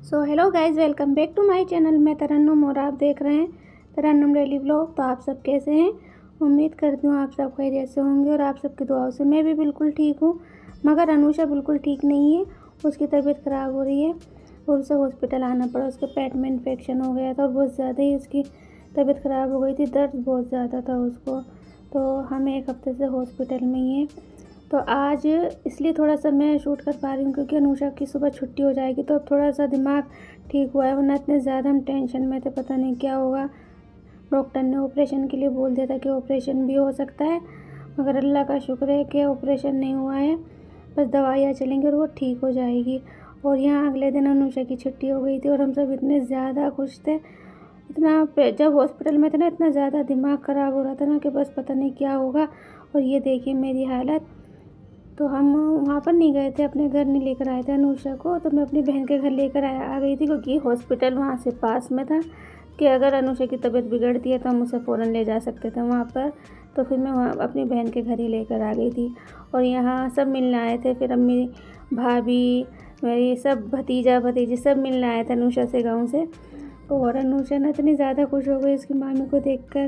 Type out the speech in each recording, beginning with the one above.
So hello guys, welcome back to my channel. मैं तरन्नुम और आप देख रहे हैं तरन्नुम डेली व्लॉग। तो आप सब कैसे हैं? उम्मीद करती हूँ आप सब खैरियत से होंगे और आप सबकी दुआओं से मैं भी बिल्कुल ठीक हूँ। मगर अनुषा बिल्कुल ठीक नहीं है, उसकी तबीयत ख़राब हो रही है और उसे हॉस्पिटल आना पड़ा। उसके पेट में इन्फेक्शन हो गया था और बहुत ज़्यादा ही उसकी तबीयत ख़राब हो गई थी, दर्द बहुत ज़्यादा था उसको। तो हम एक हफ्ते से हॉस्पिटल में ही हैं। तो आज इसलिए थोड़ा सा मैं शूट कर पा रही हूँ क्योंकि अनुषा की सुबह छुट्टी हो जाएगी, तो अब थोड़ा सा दिमाग ठीक हुआ है, वरना इतने ज़्यादा हम टेंशन में थे, पता नहीं क्या होगा। डॉक्टर ने ऑपरेशन के लिए बोल दिया था कि ऑपरेशन भी हो सकता है, मगर अल्लाह का शुक्र है कि ऑपरेशन नहीं हुआ है, बस दवाइयाँ चलेंगी और वो ठीक हो जाएगी। और यहाँ अगले दिन अनुषा की छुट्टी हो गई थी और हम सब इतने ज़्यादा खुश थे। इतना जब हॉस्पिटल में थे ना, इतना ज़्यादा दिमाग ख़राब हो रहा था ना कि बस पता नहीं क्या होगा। और ये देखिए मेरी हालत। तो हम वहाँ पर नहीं गए थे, अपने घर नहीं लेकर आए थे अनुषा को, तो मैं अपनी बहन के घर लेकर आ गई थी क्योंकि हॉस्पिटल वहाँ से पास में था कि अगर अनुषा की तबीयत बिगड़ती है तो हम उसे फ़ौरन ले जा सकते थे वहाँ पर। तो फिर मैं वहाँ अपनी बहन के घर ही लेकर आ गई थी और यहाँ सब मिलने आए थे। फिर अम्मी, भाभी, मेरी सब भतीजा भतीजी सब मिलने आए थे अनुषा से गाँव से। और अनुषा ना इतनी ज़्यादा खुश हो गई उसकी मामी को देखकर।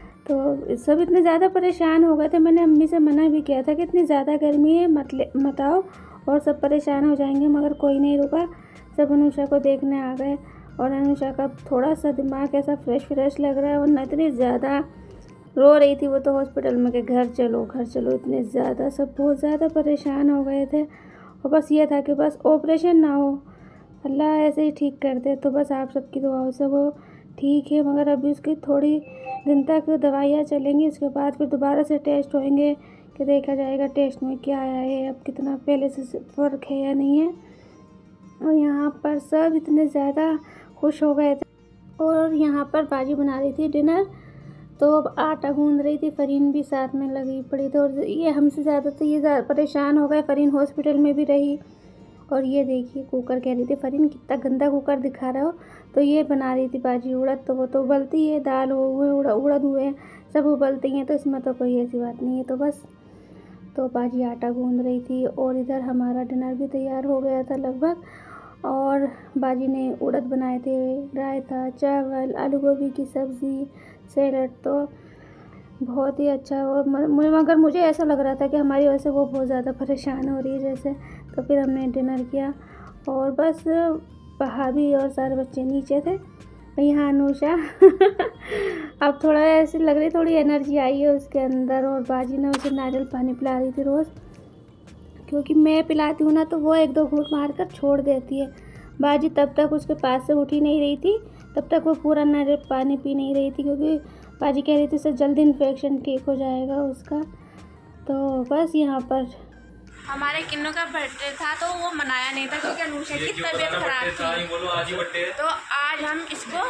तो सब इतने ज़्यादा परेशान हो गए थे। मैंने अम्मी से मना भी किया था कि इतनी ज़्यादा गर्मी है, मत आओ और सब परेशान हो जाएंगे, मगर कोई नहीं रुका, सब अनुषा को देखने आ गए। और अनुषा का थोड़ा सा दिमाग ऐसा फ्रेश लग रहा है, वरना इतनी ज़्यादा रो रही थी वो तो हॉस्पिटल में कि घर चलो घर चलो। इतने ज़्यादा सब बहुत ज़्यादा परेशान हो गए थे और बस ये था कि बस ऑपरेशन ना हो, अल्लाह ऐसे ही ठीक कर दे। तो बस आप सबकी दुआओं से वो ठीक है, मगर अभी उसकी थोड़ी दिन तक दवाइयाँ चलेंगी, उसके बाद फिर दोबारा से टेस्ट होंगे कि देखा जाएगा टेस्ट में क्या आया है, अब कितना पहले से फ़र्क है या नहीं है। और यहाँ पर सब इतने ज़्यादा खुश हो गए थे। और यहाँ पर बाजी बना रही थी डिनर, तो अब आटा गूंद रही थी, फरीन भी साथ में लगी पड़ी थी। और ये हमसे ज़्यादा तो ये परेशान हो गए, फरीन हॉस्पिटल में भी रही। और ये देखिए कुकर, कह रही थी फरीन कितना गंदा कुकर दिखा रहे हो। तो ये बना रही थी बाजी उड़द, तो वो तो उबलती है, दाल हुए उड़द हुए सब उबलती हैं, तो इसमें तो कोई ऐसी बात नहीं है। तो बस तो बाजी आटा गूंद रही थी और इधर हमारा डिनर भी तैयार हो गया था लगभग। और बाजी ने उड़द बनाए थे, रायता, चावल, आलू गोभी की सब्ज़ी, सैलड, तो बहुत ही अच्छा। और मगर मुझे ऐसा लग रहा था कि हमारी वजह से वो बहुत ज़्यादा परेशान हो रही है जैसे। तो फिर हमने डिनर किया और बस भाभी और सारे बच्चे नीचे थे। यहाँ अनुषा अब थोड़ा ऐसे लग रही, थोड़ी एनर्जी आई है उसके अंदर। और बाजी ने उसे नारियल पानी पिला रही थी रोज़, क्योंकि मैं पिलाती हूँ ना तो वो एक दो घूंट मार कर छोड़ देती है। बाजी तब तक उसके पास से उठी नहीं रही थी, तब तक वो पूरा नारियल पानी पी नहीं रही थी, क्योंकि बाजी कह रही थी उससे जल्दी इन्फेक्शन ठीक हो जाएगा उसका। तो बस यहाँ पर हमारे किन्नू का बर्थडे था तो वो मनाया नहीं था क्योंकि अनुषा की तबीयत खराब थी। तो आज हम इसका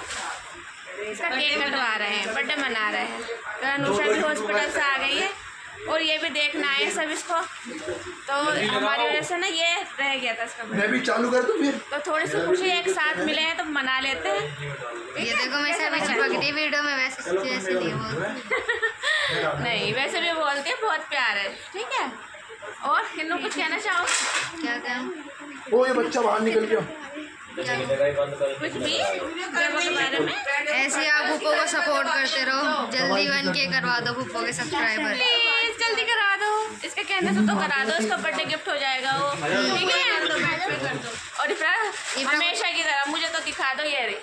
केक कटवा रहे हैं, बर्थडे मना रहे हैं। तो अनुषा भी हॉस्पिटल से आ गई है और ये भी देखना आए सब इसको। तो हमारी वजह से ना ये रह गया था इसका, मैं भी चालू कर दूं फिर। तो थोड़ी सी खुशी एक साथ मिले हैं तो मना लेते हैं। ये देखो मैं से अभी चिपक रही वीडियो में, वैसे नहीं बोलती नहीं, वैसे भी बोलती है, बहुत प्यार है, ठीक है। और किन्नू कुछ कहना चाहो? क्या कहूँ? ओ ये बच्चा बाहर निकल गया। कुछ भी के बारे में ऐसे आप भूपो को सपोर्ट करते रहो, जल्दी 1K करवा दो भूपो के सब्सक्राइबर, प्लीज जल्दी करा दो। इसका कहने से तो करा दो, इसका बर्थडे गिफ्ट हो जाएगा वो, ठीक है। और इफ्रा हमेशा की तरह मुझे तो दिखा दो ये रे।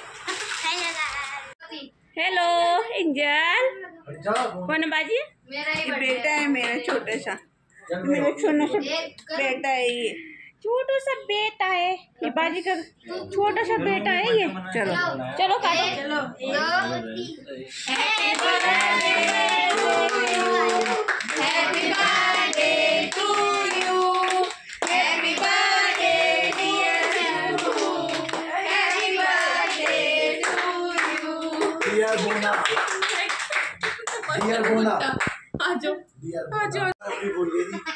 हेलो एंजल, कौन है बाजी? ये बेटा है मेरा छोटा सा, मेरा छोटा सा बेटा है, ये छोटा सा बेटा है, ये बाजी का छोटा सा बेटा है ये। चलो चलो काटो, चलो। Happy birthday to you, happy birthday dear बहू, happy birthday to you. Dear बोना, डियर बोना, आजो आजो बोल गई थी।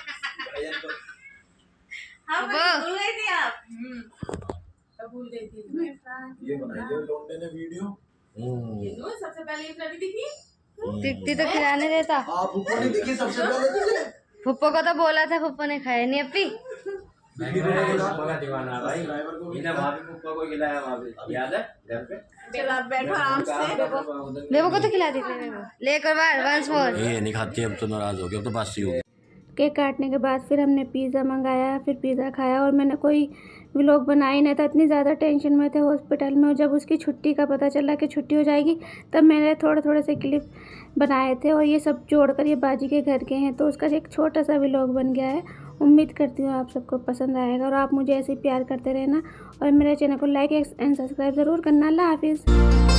भूल गई थी आप? भूल गई थी। ये बनाई है लोंडे ने वीडियो। सबसे पहले इफ्रा भी दिखी, दिखती तो खिलाने देता। आप ऊपर नहीं दिखी सबसे पहले तुझे? फुप्पो को तो बोला था, फुप्पो ने खाया नहीं अपी। दीवाना भाई, इन्हें वहाँ पे पुप्पा को खिलाया, वहाँ पे याद है घर पे। चलो आप बैठो आराम से। बेबो को तो खिला दी लेकर वंस मोर। ये नहीं खाती, अब तो नाराज हो गया, अब तो बासी हो गई। केक काटने के बाद फिर हमने पिज़्ज़ा मंगाया, फिर पिज़्ज़ा खाया और मैंने कोई व्लॉग बनाया नहीं था, इतनी ज़्यादा टेंशन में थे हॉस्पिटल में। और जब उसकी छुट्टी का पता चला कि छुट्टी हो जाएगी तब मैंने थोड़े थोड़े से क्लिप बनाए थे और ये सब जोड़कर ये बाजी के घर के हैं, तो उसका एक छोटा सा व्लॉग बन गया है। उम्मीद करती हूँ आप सबको पसंद आएगा और आप मुझे ऐसे ही प्यार करते रहना और मेरे चैनल को लाइक एंड सब्सक्राइब ज़रूर करना। अल्लाह हाफिज़।